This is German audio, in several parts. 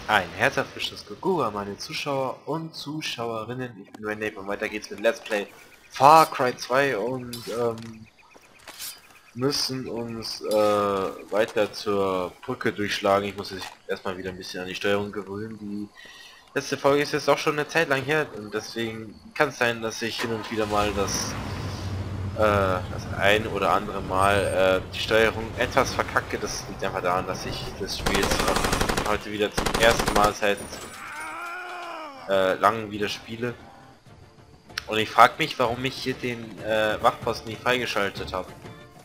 Ein herzliches Gugura, meine Zuschauer und Zuschauerinnen. Ich bin Renate und weiter geht's mit Let's Play Far Cry 2 und müssen uns weiter zur Brücke durchschlagen. Ich muss jetzt erstmal wieder ein bisschen an die Steuerung gewöhnen. Die letzte Folge ist jetzt auch schon eine Zeit lang her und deswegen kann es sein, dass ich hin und wieder mal das ein oder andere Mal die Steuerung etwas verkacke. Das liegt einfach daran, dass ich das Spiel jetzt heute wieder zum ersten Mal seit langen wieder spiele. Und ich frage mich, warum ich hier den Wachposten nicht freigeschaltet habe.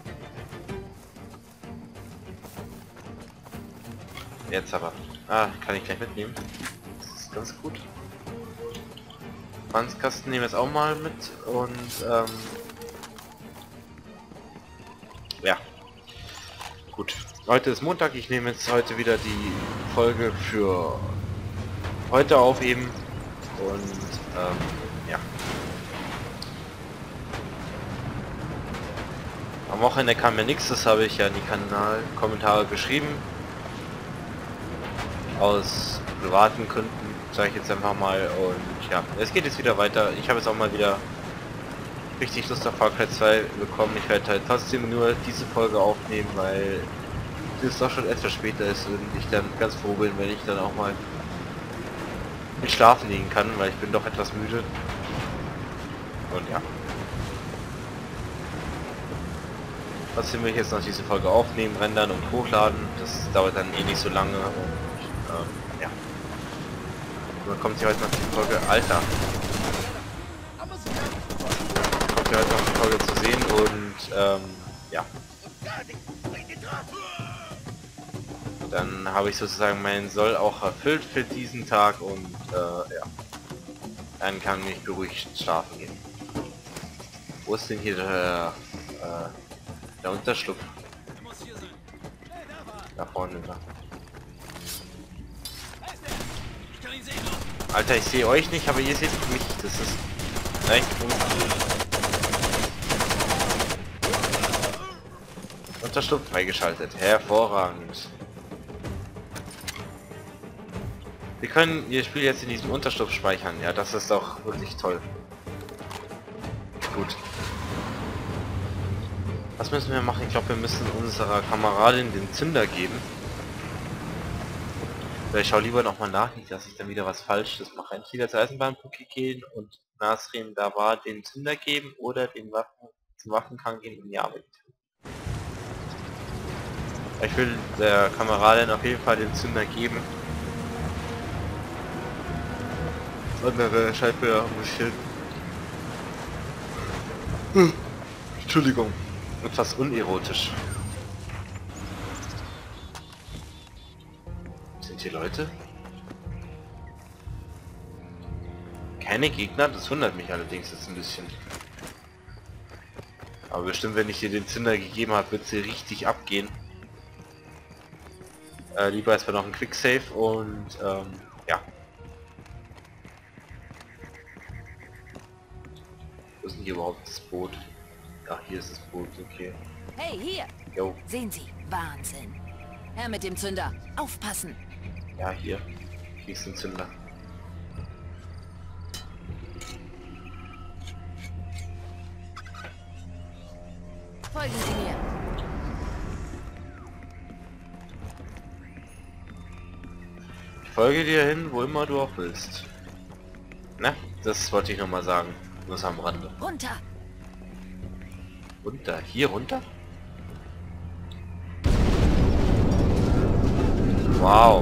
Jetzt aber. Ah, kann ich gleich mitnehmen. Das ist ganz gut. Brandkasten nehmen wir jetzt auch mal mit und ja. Gut. Heute ist Montag, ich nehme jetzt heute wieder die Folge für heute auf eben und ja. Am Wochenende kam ja nichts, das habe ich ja in die Kanalkommentare geschrieben. Aus privaten Gründen, sage ich jetzt einfach mal, und ja, es geht jetzt wieder weiter. Ich habe jetzt auch mal wieder richtig Lust auf Far Cry 2 bekommen. Ich werde halt trotzdem nur diese Folge aufnehmen, weil es doch schon etwas später ist und ich dann ganz froh bin, wenn ich dann auch mal mit schlafen liegen kann, weil ich bin doch etwas müde. Und ja. Trotzdem will ich jetzt noch diese Folge aufnehmen, rendern und hochladen. Das dauert dann eh nicht so lange. Und, ja. Und dann kommt hier heute noch die Folge. Alter. Kommt hier heute noch die Folge zu sehen und ja. Dann habe ich sozusagen meinen Soll auch erfüllt für diesen Tag und ja. Dann kann ich beruhigt schlafen gehen. Wo ist denn hier der Unterschlupf? Da vorne da. Alter, ich sehe euch nicht, aber ihr seht mich. Das ist echt uncool. Unterschlupf freigeschaltet. Hervorragend. Wir können ihr Spiel jetzt in diesem Unterschlupf speichern. Ja, das ist doch wirklich toll. Gut. Was müssen wir machen? Ich glaube, wir müssen unserer Kameradin den Zünder geben. Ich schaue lieber nochmal nach, nicht, dass ich dann wieder was Falsches mache. Entweder zur Eisenbahnbrücke gehen und Nasrin da war den Zünder geben oder den zum Waffengang gehen und die Arbeit. Ich will der Kameradin auf jeden Fall den Zünder geben. Andere Scheibe muss ich hin. Entschuldigung. Etwas unerotisch. Sind hier Leute? Keine Gegner? Das wundert mich allerdings jetzt ein bisschen. Aber bestimmt, wenn ich dir den Zünder gegeben habe, wird sie richtig abgehen. Lieber erstmal noch ein Quick Save und ja. Wo ist denn hier überhaupt das Boot? Ach, hier ist das Boot, okay. Hey, hier! Jo. Sehen Sie, Wahnsinn. Herr mit dem Zünder, aufpassen! Ja, hier. Hier ist ein Zünder. Folgen Sie mir! Ich folge dir hin, wo immer du auch willst. Na, das wollte ich noch mal sagen. Nur am Rande. Runter! Runter? Hier runter? Wow.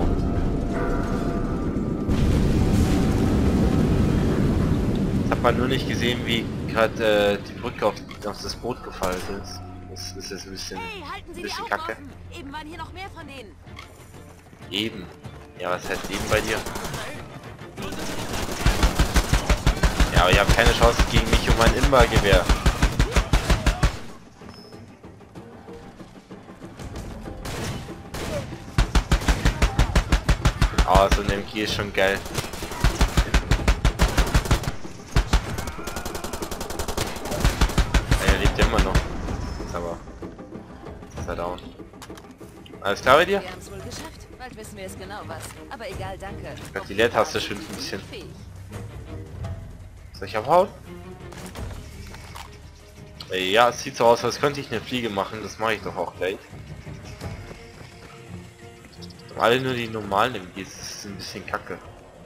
Ich habe mal nur nicht gesehen, wie gerade die Brücke auf das Boot gefallen ist. Das ist jetzt ein bisschen, Hey, halten Sie die bisschen Augen kacke. offen! Eben waren hier noch mehr von denen. Eben. Ja, was heißt eben bei dir? Ja, aber ihr habt keine Chance gegen mich und mein Imba-Gewehr. Oh, so ein MG ist schon geil. Er lebt ja immer noch. Ist aber... Ist er down. Alles klar bei dir? Wir haben's wohl geschafft. Bald wissen wir es genau was. Aber egal, danke. Die Leertaste schwimmt ein bisschen. Soll ich abhauen? Ja, es sieht so aus, als könnte ich eine Fliege machen. Das mache ich doch auch gleich. Alle nur die normalen MGs. Das ist ein bisschen kacke.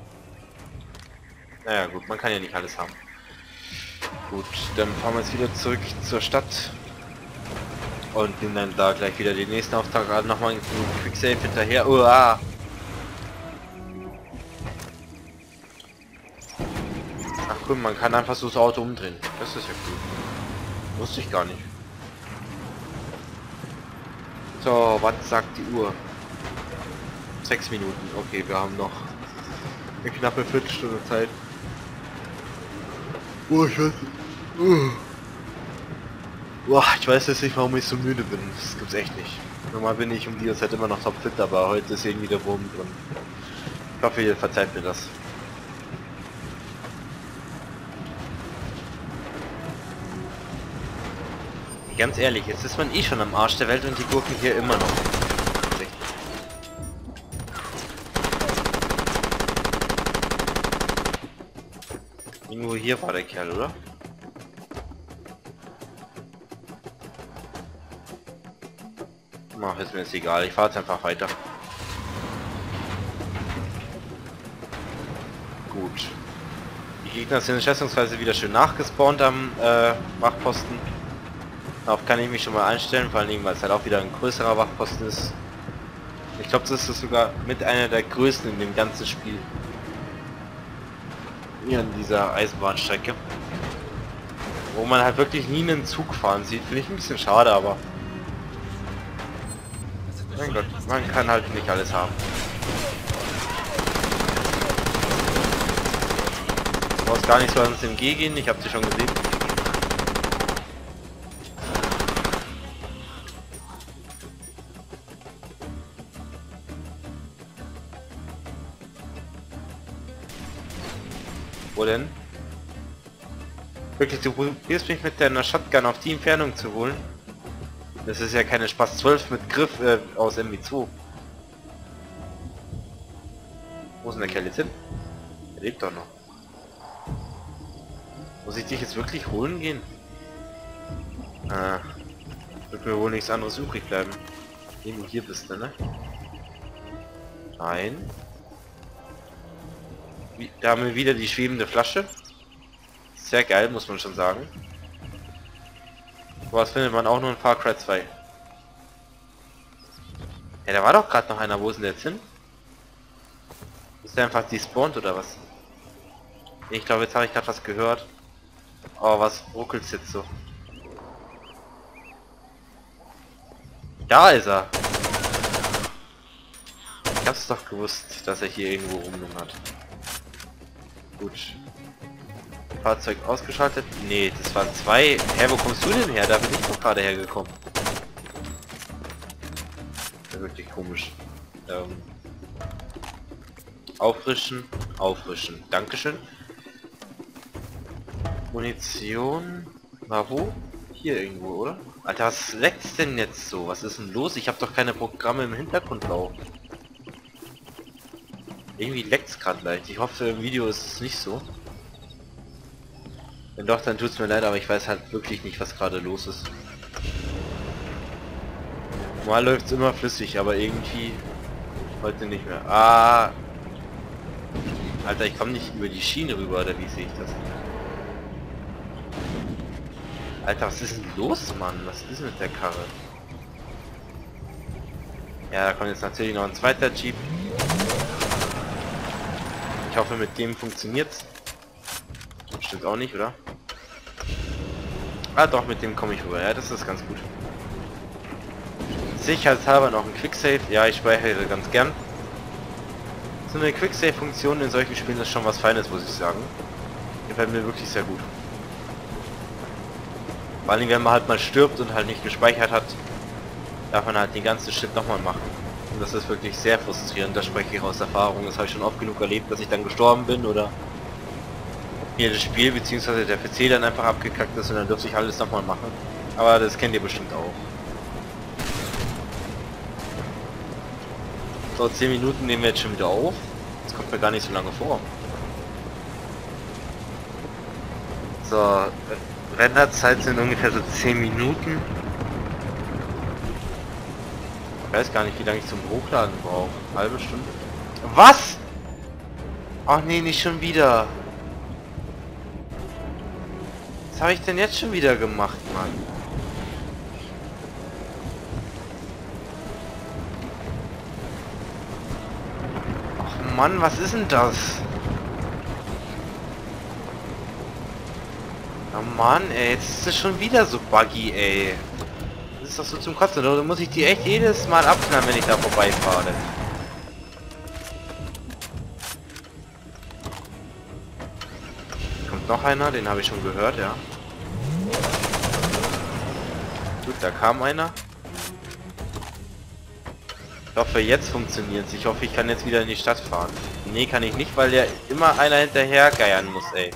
Naja gut, man kann ja nicht alles haben. Gut, dann fahren wir jetzt wieder zurück zur Stadt. Und nehmen dann da gleich wieder den nächsten Auftrag an. Nochmal einen Quicksave hinterher. Uah. Ach cool, man kann einfach so das Auto umdrehen. Das ist ja cool. Wusste ich gar nicht. So, was sagt die Uhr? 6 Minuten. Okay, wir haben noch eine knappe Viertelstunde Zeit. Oh, ich weiß. Boah, ich weiß jetzt nicht, warum ich so müde bin. Das gibt's echt nicht. Normal bin ich um die Zeit immer noch topfit, aber heute ist irgendwie der Wurm drin. Ich hoffe, ihr verzeiht mir das. Ganz ehrlich, jetzt ist man eh schon am Arsch der Welt und die Gurken hier immer noch. Irgendwo hier war der Kerl, oder? Ach, ist mir jetzt egal, ich fahre jetzt einfach weiter. Gut. Die Gegner sind schätzungsweise wieder schön nachgespawnt am Wachposten. Darauf kann ich mich schon mal einstellen, vor allem weil es halt auch wieder ein größerer Wachposten ist. Ich glaube, das ist sogar mit einer der größten in dem ganzen Spiel. Hier an dieser Eisenbahnstrecke. Wo man halt wirklich nie einen Zug fahren sieht. Finde ich ein bisschen schade, aber... Mein Gott, man kann halt nicht alles haben. Du brauchst gar nicht so ans MG gehen, ich habe sie schon gesehen. Wo denn? Wirklich, du probierst mich mit deiner Shotgun auf die Entfernung zu holen? Das ist ja keine Spaß 12 mit Griff aus MW2. Wo ist denn der Kerl jetzt hin? Er lebt doch noch. Muss ich dich jetzt wirklich holen gehen? Wird mir wohl nichts anderes übrig bleiben. Wenn du hier bist, ne? Nein. Da haben wir wieder die schwebende Flasche. Sehr geil, muss man schon sagen. Was findet man auch nur in Far Cry 2. Ja, da war doch gerade noch einer. Wo ist denn der jetzt hin? Ist der einfach despawned oder was? Ich glaube, jetzt habe ich gerade was gehört. Oh, was ruckelt's jetzt so? Da ist er. Ich hab's doch gewusst, dass er hier irgendwo rumlungert. Gut. Fahrzeug ausgeschaltet? Nee, das waren 2. Hä, wo kommst du denn her? Da bin ich doch gerade hergekommen. Ja, wirklich komisch. Auffrischen, auffrischen. Dankeschön. Munition. War wo? Hier irgendwo, oder? Alter, was leckt's denn jetzt so? Was ist denn los? Ich habe doch keine Programme im Hintergrund laufen. Irgendwie leckt's gerade leicht. Ich hoffe, im Video ist es nicht so. Wenn doch, dann tut's mir leid, aber ich weiß halt wirklich nicht, was gerade los ist. Mal läuft's immer flüssig, aber irgendwie heute nicht mehr. Ah, Alter, ich komme nicht über die Schiene rüber, oder wie sehe ich das? Alter, was ist denn los, Mann? Was ist mit der Karre? Ja, da kommt jetzt natürlich noch ein zweiter Jeep. Ich hoffe, mit dem funktioniert's. Stimmt auch nicht, oder? Ah doch, mit dem komme ich rüber. Ja, das ist ganz gut. Sicherheitshalber noch ein Quicksave. Ja, ich speichere ganz gern. So eine Quicksave-Funktion in solchen Spielen ist schon was Feines, muss ich sagen. Gefällt mir wirklich sehr gut. Vor allem, wenn man halt mal stirbt und halt nicht gespeichert hat, darf man halt den ganzen Shit nochmal machen. Und das ist wirklich sehr frustrierend, da spreche ich aus Erfahrung. Das habe ich schon oft genug erlebt, dass ich dann gestorben bin oder hier das Spiel bzw. der PC dann einfach abgekackt ist und dann dürfte ich alles nochmal machen. Aber das kennt ihr bestimmt auch. So, 10 Minuten nehmen wir jetzt schon wieder auf. Das kommt mir gar nicht so lange vor. So, Renderzeit sind ungefähr so 10 Minuten. Ich weiß gar nicht, wie lange ich zum Hochladen brauche. Halbe Stunde. Was? Ach nee, nicht schon wieder. Was habe ich denn jetzt schon wieder gemacht, Mann? Ach Mann, was ist denn das? Oh Mann, ey, jetzt ist es schon wieder so buggy, ey. Das ist doch so zum Kotzen. Da muss ich die echt jedes Mal abknallen, wenn ich da vorbeifahre. Kommt noch einer, den habe ich schon gehört, ja. Gut, da kam einer. Ich hoffe, jetzt funktioniert es. Ich hoffe, ich kann jetzt wieder in die Stadt fahren. Nee, kann ich nicht, weil ja immer einer hinterher geiern muss, ey.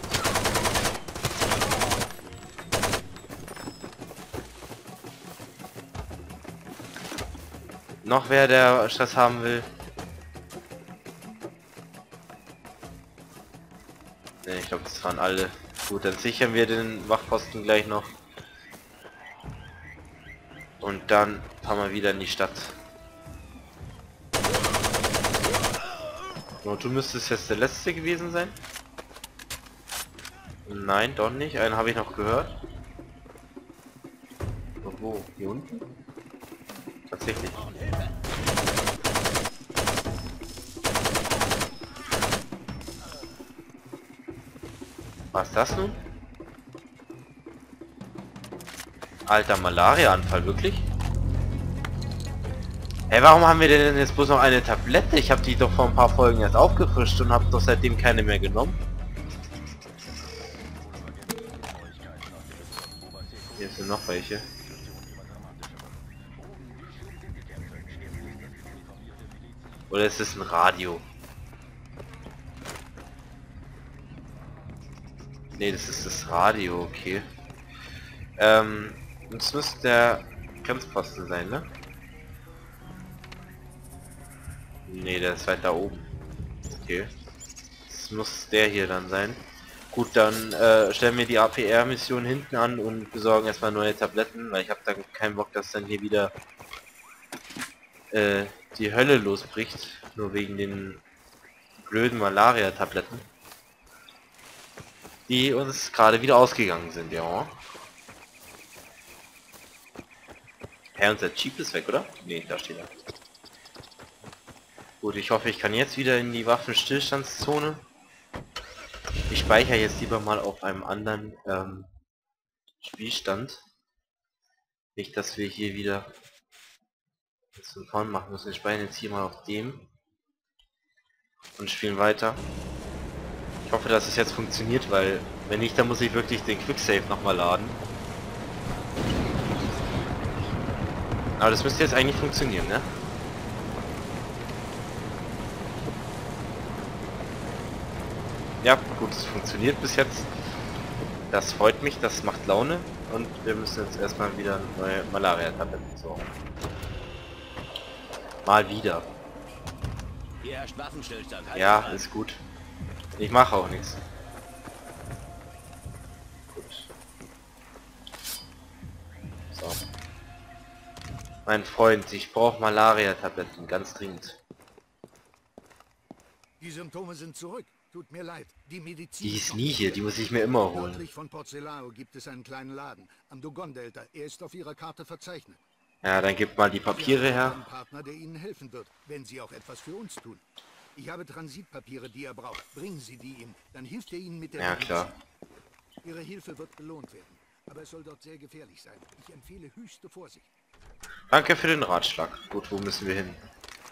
Noch wer, der Stress haben will. Ne, ich glaube, das waren alle. Gut, dann sichern wir den Wachposten gleich noch. Und dann fahren wir wieder in die Stadt. Und du müsstest jetzt der letzte gewesen sein. Nein, doch nicht. Einen habe ich noch gehört. Wo? Hier unten? Tatsächlich. Was ist das nun? Alter, Malaria-Anfall, wirklich? Hey, warum haben wir denn jetzt bloß noch eine Tablette? Ich habe die doch vor ein paar Folgen erst aufgefrischt und habe doch seitdem keine mehr genommen. Hier sind noch welche. Oder ist es ein Radio? Ne, das ist das Radio, okay. Das müsste der Grenzposten sein, ne? Ne, der ist weiter oben. Okay. Das muss der hier dann sein. Gut, dann stellen wir die APR-Mission hinten an und besorgen erstmal neue Tabletten, weil ich habe da keinen Bock, dass dann hier wieder die Hölle losbricht, nur wegen den blöden Malaria-Tabletten, die uns gerade wieder ausgegangen sind, ja. Hey, unser Jeep ist weg, oder? Ne, da steht er. Gut, ich hoffe, ich kann jetzt wieder in die Waffenstillstandszone. Ich speichere jetzt lieber mal auf einem anderen Spielstand. Nicht, dass wir hier wieder von vorn machen müssen. Wir speichern jetzt hier mal auf dem und spielen weiter. Ich hoffe, dass es jetzt funktioniert, weil wenn nicht, dann muss ich wirklich den Quicksave nochmal laden. Aber das müsste jetzt eigentlich funktionieren, ne? Ja, gut, es funktioniert bis jetzt. Das freut mich, das macht Laune. Und wir müssen jetzt erstmal wieder neue Malaria-Tabletten besorgen. Mal wieder. Hier herrscht Waffenstillstand. Halt Ja, ist gut. Ich mache auch nichts. Gut. So. Mein Freund, ich brauche Malaria-Tabletten, ganz dringend. Die Symptome sind zurück. Tut mir leid. Die Medizin... Die ist nie hier, die muss ich mir immer holen. Nördlich von Porzelao gibt es einen kleinen Laden. Am Dogon-Delta. Er ist auf Ihrer Karte verzeichnet. Ja, dann gib mal die Papiere Wir haben her. einen Partner, der Ihnen helfen wird, wenn Sie auch etwas für uns tun. Ich habe Transitpapiere, die er braucht. Bringen Sie die ihm. Dann hilft er Ihnen mit der Ja, Medizin. klar. Ihre Hilfe wird belohnt werden. Aber es soll dort sehr gefährlich sein. Ich empfehle höchste Vorsicht. Danke für den Ratschlag. Gut, wo müssen wir hin?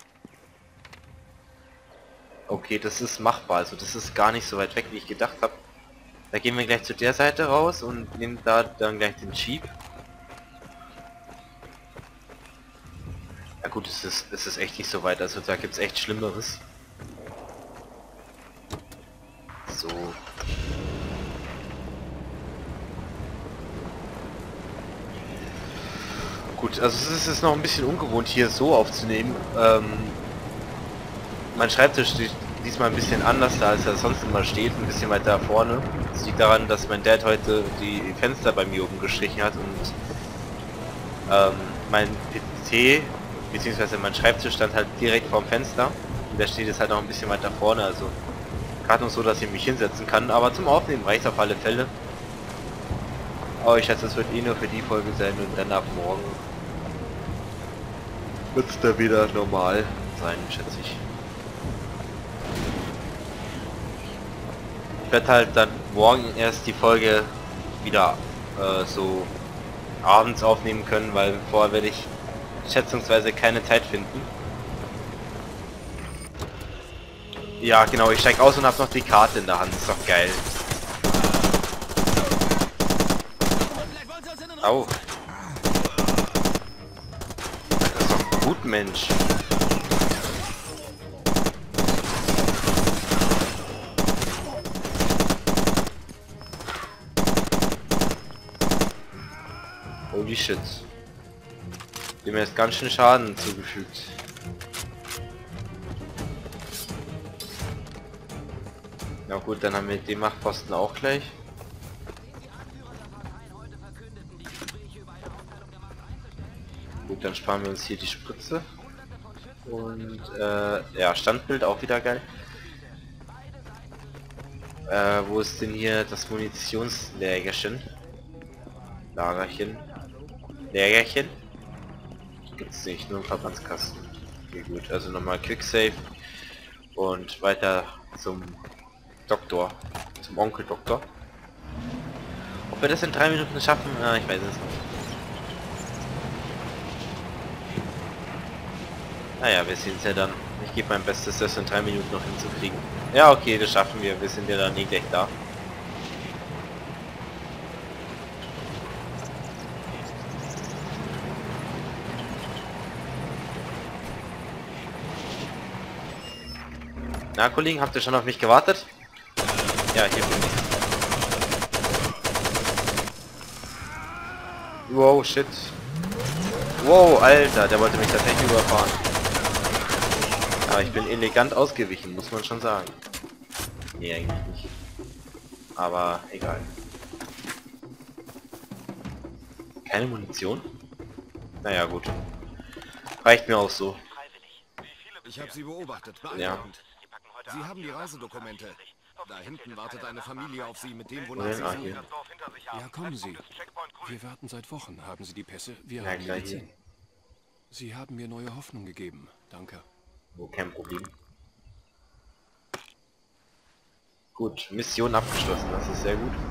Okay, das ist machbar. Also das ist gar nicht so weit weg, wie ich gedacht habe. Da gehen wir gleich zu der Seite raus und nehmen da dann gleich den Jeep. Ja gut, es ist echt nicht so weit. Also da gibt es echt Schlimmeres. So. Gut, also es ist noch ein bisschen ungewohnt hier so aufzunehmen. Mein Schreibtisch steht diesmal ein bisschen anders da, als er sonst immer steht, ein bisschen weiter vorne. Das liegt daran, dass mein Dad heute die Fenster bei mir oben gestrichen hat und mein PC bzw. mein Schreibtisch stand halt direkt vorm Fenster und der steht jetzt halt noch ein bisschen weiter vorne, also gerade noch so, dass ich mich hinsetzen kann, aber zum Aufnehmen reicht auf alle Fälle. Aber ich schätze, es wird eh nur für die Folge sein und dann ab morgen wird es da wieder normal sein, schätze ich. Ich werde halt dann morgen erst die Folge wieder so abends aufnehmen können, weil vorher werde ich schätzungsweise keine Zeit finden. Ja genau, ich steige aus und habe noch die Karte in der Hand, ist doch geil. Au. Das ist doch gut, Mensch. Holy shit. Dem ist ganz schön Schaden zugefügt. Na gut, dann haben wir den Machtposten auch gleich. Gut, dann sparen wir uns hier die Spritze. Und ja, Standbild auch wieder geil. Wo ist denn hier das Munitionslägerchen? Lagerchen. Lägerchen? Gibt's nicht, nur im Verbandskasten. Okay, gut, also nochmal Quicksave und weiter zum Doktor, zum Onkel Doktor. Ob wir das in 3 Minuten schaffen? Ich weiß es nicht. Naja, wir sehen es ja dann. Ich gebe mein Bestes, das in 3 Minuten noch hinzukriegen. Ja, okay, das schaffen wir. Wir sind ja dann nie gleich da. Na, Kollegen, habt ihr schon auf mich gewartet? Ja, hier bin ich. Wow, shit. Wow, Alter, der wollte mich tatsächlich überfahren. Aber ich bin elegant ausgewichen, muss man schon sagen. Nee, eigentlich nicht. Aber egal. Keine Munition? Naja, gut. Reicht mir auch so. Ich habe Sie beobachtet. Ja. Beeindruckend. Sie haben die Reisedokumente. Da hinten wartet eine Familie auf Sie mit dem, Wohin? wonach Sie Ah, suchen. hier. Ja, kommen Sie. Wir warten seit Wochen. Haben Sie die Pässe? Wir Ja, haben klar, Medizin. hier. Sie haben mir neue Hoffnung gegeben. Danke. Oh, kein Problem. Gut, Mission abgeschlossen, das ist sehr gut.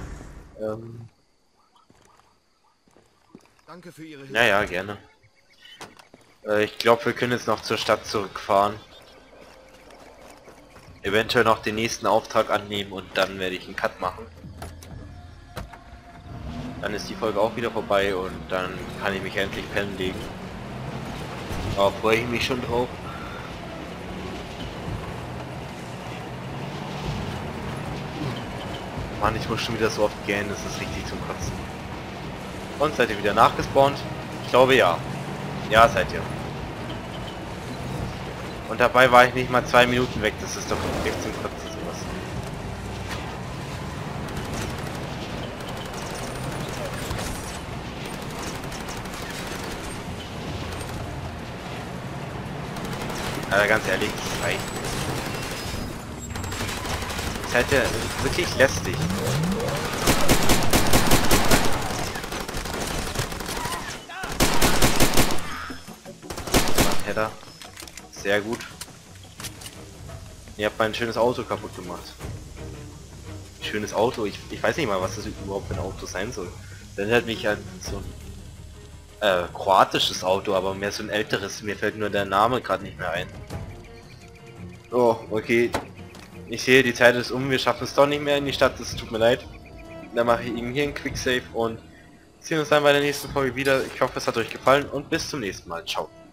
Danke für Ihre Hilfe. Naja, gerne. Ich glaube, wir können jetzt noch zur Stadt zurückfahren. Eventuell noch den nächsten Auftrag annehmen und dann werde ich einen Cut machen. Dann ist die Folge auch wieder vorbei und dann kann ich mich endlich pennen legen. Da freue ich mich schon drauf. Mann, ich muss schon wieder so oft gähnen, das ist richtig zum Kotzen. Und seid ihr wieder nachgespawnt? Ich glaube ja. Ja, seid ihr. Und dabei war ich nicht mal 2 Minuten weg, das ist doch echt zum Kotzen sowas. Aber ganz ehrlich, das reicht nicht. Das ist halt ja wirklich lästig. Header. Sehr gut. Ihr habt mein schönes Auto kaputt gemacht. Schönes Auto, ich weiß nicht mal, was das überhaupt für ein Auto sein soll. Dann hat mich halt so ein kroatisches Auto, aber mehr so ein älteres. Mir fällt nur der Name gerade nicht mehr ein. Oh, okay. Ich sehe, die Zeit ist um, wir schaffen es doch nicht mehr in die Stadt, das tut mir leid. Dann mache ich Ihnen hier einen Quicksave und sehen uns dann bei der nächsten Folge wieder. Ich hoffe, es hat euch gefallen und bis zum nächsten Mal. Ciao.